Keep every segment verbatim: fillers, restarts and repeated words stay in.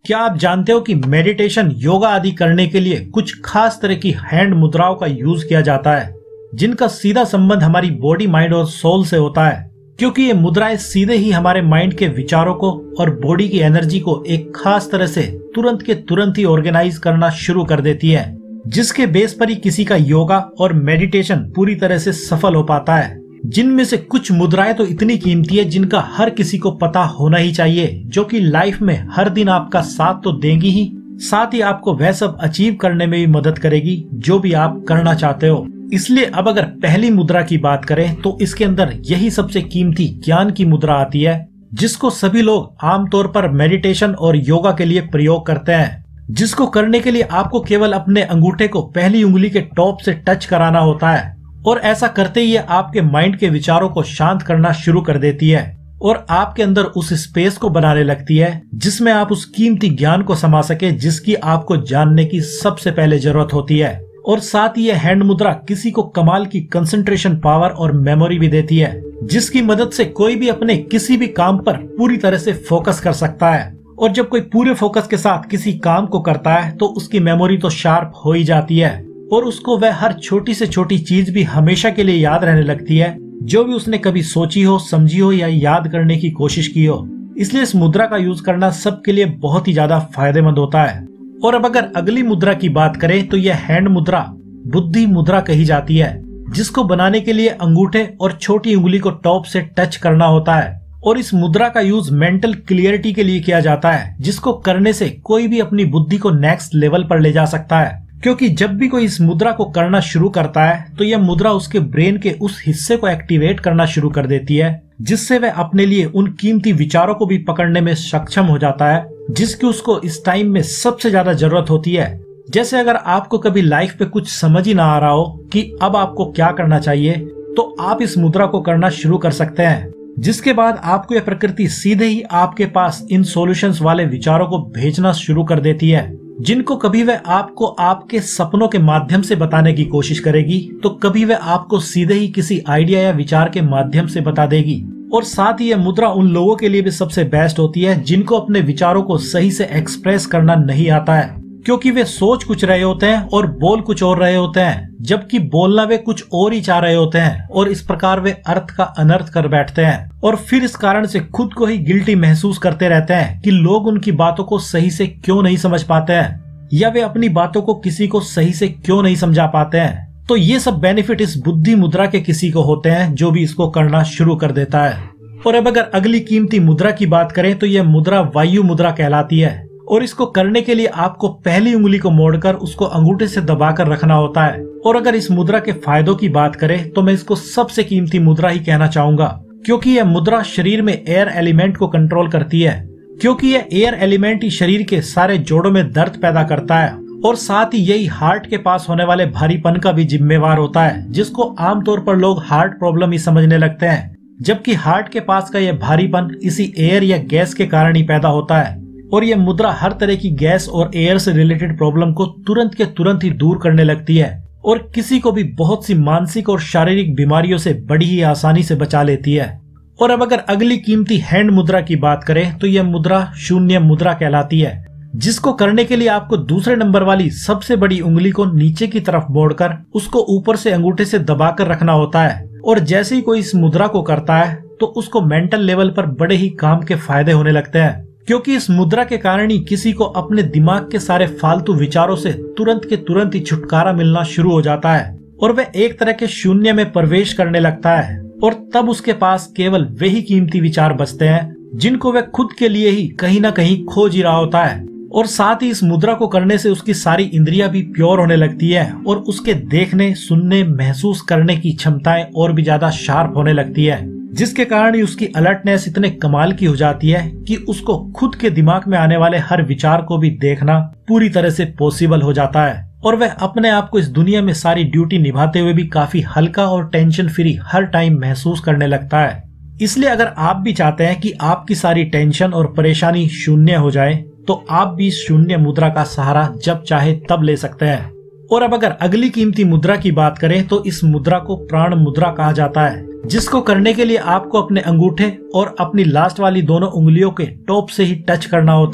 क्या आप जानते हो कि मेडिटेशन, योगा आदि करने के लिए कुछ खास तरह की हैंड मुद्राओं का यूज किया जाता है, जिनका सीधा संबंध हमारी बॉडी, माइंड और सोल से होता है। क्योंकि ये मुद्राएं सीधे ही हमारे माइंड के विचारों को और बॉडी की एनर्जी को एक खास तरह से तुरंत के तुरंत ही ऑर्गेनाइज करना शुरू कर देती है, जिसके बेस पर ही किसी का योगा और मेडिटेशन पूरी तरह से सफल हो पाता है। जिनमें से कुछ मुद्राएं तो इतनी कीमती है जिनका हर किसी को पता होना ही चाहिए, जो कि लाइफ में हर दिन आपका साथ तो देंगी ही, साथ ही आपको वह सब अचीव करने में भी मदद करेगी जो भी आप करना चाहते हो। इसलिए अब अगर पहली मुद्रा की बात करें तो इसके अंदर यही सबसे कीमती ज्ञान की मुद्रा आती है, जिसको सभी लोग आमतौर पर मेडिटेशन और योगा के लिए प्रयोग करते हैं, जिसको करने के लिए आपको केवल अपने अंगूठे को पहली उंगली के टॉप से टच कराना होता है। और ऐसा करते ही आपके माइंड के विचारों को शांत करना शुरू कर देती है और आपके अंदर उस स्पेस को बनाने लगती है जिसमें आप उस कीमती ज्ञान को समा सके, जिसकी आपको जानने की सबसे पहले जरूरत होती है। और साथ ही यह हैंड मुद्रा किसी को कमाल की कंसंट्रेशन पावर और मेमोरी भी देती है, जिसकी मदद से कोई भी अपने किसी भी काम पर पूरी तरह से फोकस कर सकता है। और जब कोई पूरे फोकस के साथ किसी काम को करता है तो उसकी मेमोरी तो शार्प हो ही जाती है और उसको वह हर छोटी से छोटी चीज भी हमेशा के लिए याद रहने लगती है, जो भी उसने कभी सोची हो, समझी हो या याद करने की कोशिश की हो। इसलिए इस मुद्रा का यूज करना सबके लिए बहुत ही ज्यादा फायदेमंद होता है। और अब अगर अगली मुद्रा की बात करें तो यह हैंड मुद्रा बुद्धि मुद्रा कही जाती है, जिसको बनाने के लिए अंगूठे और छोटी उंगली को टॉप से टच करना होता है। और इस मुद्रा का यूज मेंटल क्लियरिटी के लिए किया जाता है, जिसको करने से कोई भी अपनी बुद्धि को नेक्स्ट लेवल पर ले जा सकता है। क्योंकि जब भी कोई इस मुद्रा को करना शुरू करता है तो यह मुद्रा उसके ब्रेन के उस हिस्से को एक्टिवेट करना शुरू कर देती है, जिससे वह अपने लिए उन कीमती विचारों को भी पकड़ने में सक्षम हो जाता है, जिसकी उसको इस टाइम में सबसे ज्यादा जरूरत होती है। जैसे अगर आपको कभी लाइफ पे कुछ समझ ही ना आ रहा हो कि अब आपको क्या करना चाहिए, तो आप इस मुद्रा को करना शुरू कर सकते हैं, जिसके बाद आपको यह प्रकृति सीधे ही आपके पास इन सॉल्यूशंस वाले विचारों को भेजना शुरू कर देती है, जिनको कभी वह आपको आपके सपनों के माध्यम से बताने की कोशिश करेगी, तो कभी वह आपको सीधे ही किसी आइडिया या विचार के माध्यम से बता देगी। और साथ ही यह मुद्रा उन लोगों के लिए भी सबसे बेस्ट होती है जिनको अपने विचारों को सही से एक्सप्रेस करना नहीं आता है, क्योंकि वे सोच कुछ रहे होते हैं और बोल कुछ और रहे होते हैं, जबकि बोलना वे कुछ और ही चाह रहे होते हैं, और इस प्रकार वे अर्थ का अनर्थ कर बैठते हैं। और फिर इस कारण से खुद को ही गिल्टी महसूस करते रहते हैं कि लोग उनकी बातों को सही से क्यों नहीं समझ पाते हैं, या वे अपनी बातों को किसी को सही से क्यों नहीं समझा पाते हैं। तो ये सब बेनिफिट इस बुद्धि मुद्रा के किसी को होते हैं जो भी इसको करना शुरू कर देता है। और अब अगर अगली कीमती मुद्रा की बात करें तो यह मुद्रा वायु मुद्रा कहलाती है। और इसको करने के लिए आपको पहली उंगली को मोड़कर उसको अंगूठे से दबाकर रखना होता है। और अगर इस मुद्रा के फायदों की बात करें तो मैं इसको सबसे कीमती मुद्रा ही कहना चाहूंगा, क्योंकि यह मुद्रा शरीर में एयर एलिमेंट को कंट्रोल करती है। क्योंकि यह एयर एलिमेंट ही शरीर के सारे जोड़ों में दर्द पैदा करता है, और साथ ही यही हार्ट के पास होने वाले भारीपन का भी जिम्मेवार होता है, जिसको आमतौर पर लोग हार्ट प्रॉब्लम ही समझने लगते हैं, जबकि हार्ट के पास का यह भारीपन इसी एयर या गैस के कारण ही पैदा होता है। और यह मुद्रा हर तरह की गैस और एयर से रिलेटेड प्रॉब्लम को तुरंत के तुरंत ही दूर करने लगती है, और किसी को भी बहुत सी मानसिक और शारीरिक बीमारियों से बड़ी ही आसानी से बचा लेती है। और अब अगर अगली कीमती हैंड मुद्रा की बात करें तो यह मुद्रा शून्य मुद्रा कहलाती है, जिसको करने के लिए आपको दूसरे नंबर वाली सबसे बड़ी उंगली को नीचे की तरफ मोड़कर उसको ऊपर से अंगूठे से दबाकर रखना होता है। और जैसे ही कोई इस मुद्रा को करता है तो उसको मेंटल लेवल पर बड़े ही काम के फायदे होने लगते हैं, क्योंकि इस मुद्रा के कारण ही किसी को अपने दिमाग के सारे फालतू विचारों से तुरंत के तुरंत ही छुटकारा मिलना शुरू हो जाता है, और वह एक तरह के शून्य में प्रवेश करने लगता है। और तब उसके पास केवल वही कीमती विचार बचते हैं जिनको वह खुद के लिए ही कहीं ना कहीं खोज ही रहा होता है। और साथ ही इस मुद्रा को करने से उसकी सारी इंद्रियां भी प्योर होने लगती है, और उसके देखने, सुनने, महसूस करने की क्षमताएं और भी ज्यादा शार्प होने लगती है, जिसके कारण ही उसकी अलर्टनेस इतने कमाल की हो जाती है कि उसको खुद के दिमाग में आने वाले हर विचार को भी देखना पूरी तरह से पॉसिबल हो जाता है। और वह अपने आप को इस दुनिया में सारी ड्यूटी निभाते हुए भी काफी हल्का और टेंशन फ्री हर टाइम महसूस करने लगता है। इसलिए अगर आप भी चाहते हैं कि आपकी सारी टेंशन और परेशानी शून्य हो जाए, तो आप भी शून्य मुद्रा का सहारा जब चाहे तब ले सकते हैं। और अब अगर अगली कीमती मुद्रा की बात करें तो इस मुद्रा को प्राण मुद्रा कहा जाता है, जिसको करने के लिए आपको अपने अंगूठे और अपनी लास्ट वाली दोनों उंगलियों के टॉप से ही टच करना होता है।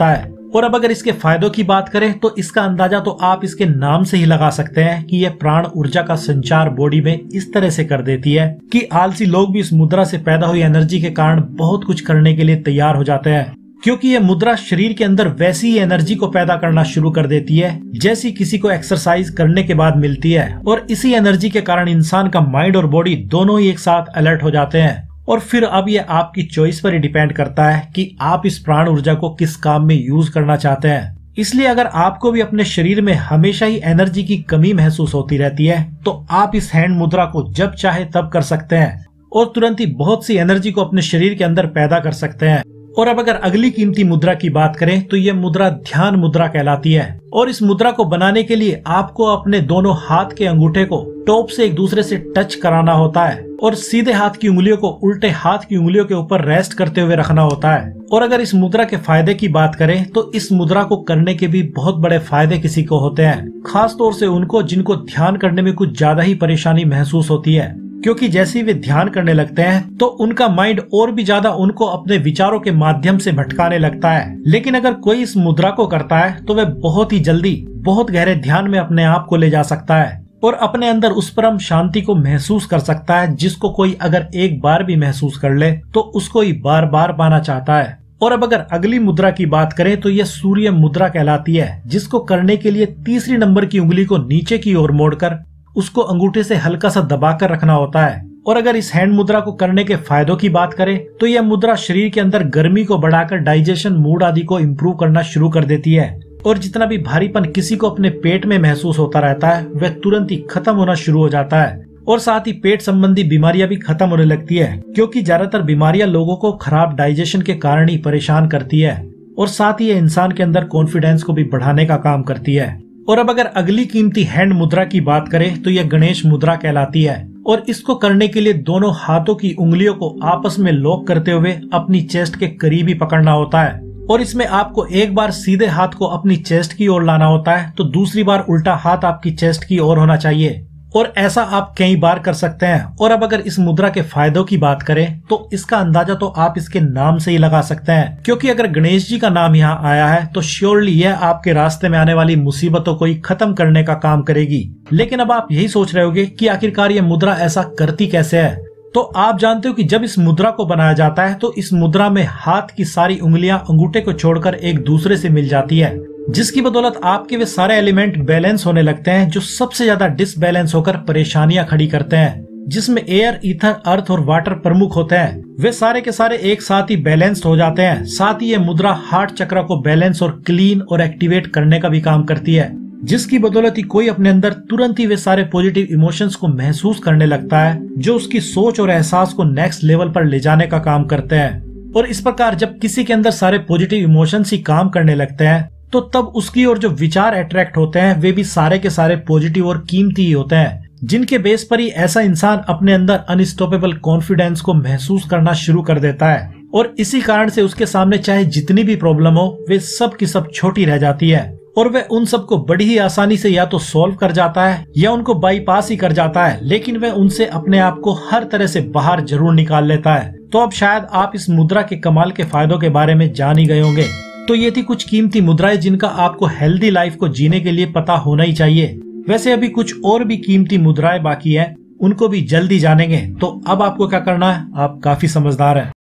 और अब अगर इसके फायदों की बात करें तो इसका अंदाजा तो आप इसके नाम से ही लगा सकते हैं कि यह प्राण ऊर्जा का संचार बॉडी में इस तरह से कर देती है कि आलसी लोग भी इस मुद्रा से पैदा हुई एनर्जी के कारण बहुत कुछ करने के लिए तैयार हो जाते हैं, क्योंकि यह मुद्रा शरीर के अंदर वैसी ही एनर्जी को पैदा करना शुरू कर देती है जैसी किसी को एक्सरसाइज करने के बाद मिलती है। और इसी एनर्जी के कारण इंसान का माइंड और बॉडी दोनों ही एक साथ अलर्ट हो जाते हैं। और फिर अब ये आपकी चॉइस पर ही डिपेंड करता है कि आप इस प्राण ऊर्जा को किस काम में यूज करना चाहते हैं। इसलिए अगर आपको भी अपने शरीर में हमेशा ही एनर्जी की कमी महसूस होती रहती है तो आप इस हैंड मुद्रा को जब चाहे तब कर सकते हैं और तुरंत ही बहुत सी एनर्जी को अपने शरीर के अंदर पैदा कर सकते हैं। और अब अगर अगली कीमती मुद्रा की बात करें तो यह मुद्रा ध्यान मुद्रा कहलाती है। और इस मुद्रा को बनाने के लिए आपको अपने दोनों हाथ के अंगूठे को टॉप से एक दूसरे से टच कराना होता है और सीधे हाथ की उंगलियों को उल्टे हाथ की उंगलियों के ऊपर रेस्ट करते हुए रखना होता है। और अगर इस मुद्रा के फायदे की बात करें तो इस मुद्रा को करने के भी बहुत बड़े फायदे किसी को होते हैं, खास तौर से उनको जिनको ध्यान करने में कुछ ज्यादा ही परेशानी महसूस होती है, क्योंकि जैसे ही वे ध्यान करने लगते हैं तो उनका माइंड और भी ज्यादा उनको अपने विचारों के माध्यम से भटकाने लगता है। लेकिन अगर कोई इस मुद्रा को करता है तो वह बहुत ही जल्दी बहुत गहरे ध्यान में अपने आप को ले जा सकता है और अपने अंदर उस परम शांति को महसूस कर सकता है जिसको कोई अगर एक बार भी महसूस कर ले तो उसको ही बार बार पाना चाहता है। और अब अगर अगली मुद्रा की बात करें तो यह सूर्य मुद्रा कहलाती है, जिसको करने के लिए तीसरी नंबर की उंगली को नीचे की ओर मोड़कर उसको अंगूठे से हल्का सा दबाकर रखना होता है। और अगर इस हैंड मुद्रा को करने के फायदों की बात करें तो यह मुद्रा शरीर के अंदर गर्मी को बढ़ाकर डाइजेशन मूड आदि को इम्प्रूव करना शुरू कर देती है और जितना भी भारीपन किसी को अपने पेट में महसूस होता रहता है वह तुरंत ही खत्म होना शुरू हो जाता है। और साथ ही पेट संबंधी बीमारियां भी खत्म होने लगती है, क्योंकि ज्यादातर बीमारियां लोगों को खराब डाइजेशन के कारण ही परेशान करती है। और साथ ही ये इंसान के अंदर कॉन्फिडेंस को भी बढ़ाने का काम करती है। और अब अगर अगली कीमती हैंड मुद्रा की बात करें तो यह गणेश मुद्रा कहलाती है और इसको करने के लिए दोनों हाथों की उंगलियों को आपस में लॉक करते हुए अपनी चेस्ट के करीब ही पकड़ना होता है। और इसमें आपको एक बार सीधे हाथ को अपनी चेस्ट की ओर लाना होता है तो दूसरी बार उल्टा हाथ आपकी चेस्ट की ओर होना चाहिए और ऐसा आप कई बार कर सकते हैं। और अब अगर इस मुद्रा के फायदों की बात करें तो इसका अंदाजा तो आप इसके नाम से ही लगा सकते हैं, क्योंकि अगर गणेश जी का नाम यहाँ आया है तो श्योरली यह आपके रास्ते में आने वाली मुसीबतों को ही खत्म करने का काम करेगी। लेकिन अब आप यही सोच रहे होंगे कि आखिरकार यह मुद्रा ऐसा करती कैसे है। तो आप जानते हो कि जब इस मुद्रा को बनाया जाता है तो इस मुद्रा में हाथ की सारी उंगलियां अंगूठे को छोड़कर एक दूसरे से मिल जाती है, जिसकी बदौलत आपके वे सारे एलिमेंट बैलेंस होने लगते हैं जो सबसे ज्यादा डिसबैलेंस होकर परेशानियां खड़ी करते हैं, जिसमें एयर, ईथर, अर्थ और वाटर प्रमुख होते हैं। वे सारे के सारे एक साथ ही बैलेंस्ड हो जाते हैं। साथ ही ये मुद्रा हार्ट चक्र को बैलेंस और क्लीन और एक्टिवेट करने का भी काम करती है, जिसकी बदौलत ही कोई अपने अंदर तुरंत ही वे सारे पॉजिटिव इमोशंस को महसूस करने लगता है जो उसकी सोच और एहसास को नेक्स्ट लेवल पर ले जाने का काम करते हैं। और इस प्रकार जब किसी के अंदर सारे पॉजिटिव इमोशंस ही काम करने लगते हैं तो तब उसकी ओर जो विचार अट्रैक्ट होते हैं वे भी सारे के सारे पॉजिटिव और कीमती ही होते हैं, जिनके बेस पर ही ऐसा इंसान अपने अंदर अनस्टॉपेबल कॉन्फिडेंस को महसूस करना शुरू कर देता है। और इसी कारण से उसके सामने चाहे जितनी भी प्रॉब्लम हो वे सब की सब छोटी रह जाती है और वह उन सबको बड़ी ही आसानी से या तो सॉल्व कर जाता है या उनको बाईपास ही कर जाता है, लेकिन वह उनसे अपने आप को हर तरह से बाहर जरूर निकाल लेता है। तो अब शायद आप इस मुद्रा के कमाल के फायदों के बारे में जान ही गए होंगे। तो ये थी कुछ कीमती मुद्राएं जिनका आपको हेल्दी लाइफ को जीने के लिए पता होना ही चाहिए। वैसे अभी कुछ और भी कीमती मुद्राएं बाकी हैं, उनको भी जल्दी जानेंगे। तो अब आपको क्या करना है, आप काफी समझदार हैं।